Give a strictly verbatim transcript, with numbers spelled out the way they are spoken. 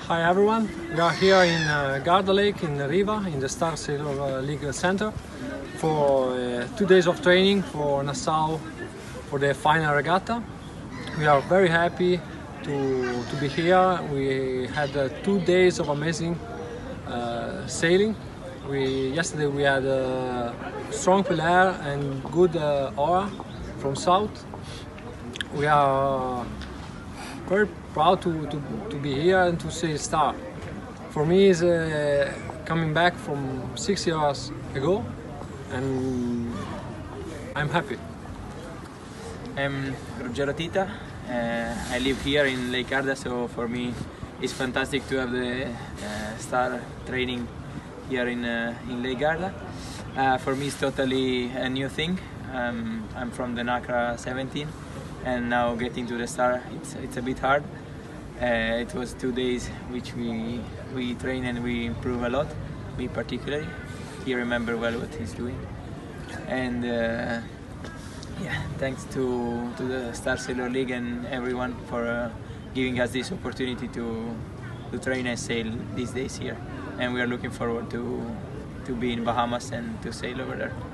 Hi everyone, we are here in uh, Garda Lake in Riva in the Star Sailor League Center for uh, two days of training for Nassau for the final regatta. We are very happy to, to be here. We had uh, two days of amazing uh, sailing. We, yesterday we had a strong player and good uh, aura from south. We are very proud to, to, to be here and to see Star. For me, is uh, coming back from six years ago, and I'm happy. I'm Ruggero Tita. Uh, I live here in Lake Garda, so for me it's fantastic to have the uh, Star training here in, uh, in Lake Garda. Uh, for me it's totally a new thing. Um, I'm from the NACRA seventeen, and now getting to the Star, it's, it's a bit hard. Uh, it was two days which we we train and we improve a lot, me particularly. He remember well what he's doing, and uh, yeah, thanks to to the Star Sailor League and everyone for uh, giving us this opportunity to to train and sail these days here, and we are looking forward to to be in Bahamas and to sail over there.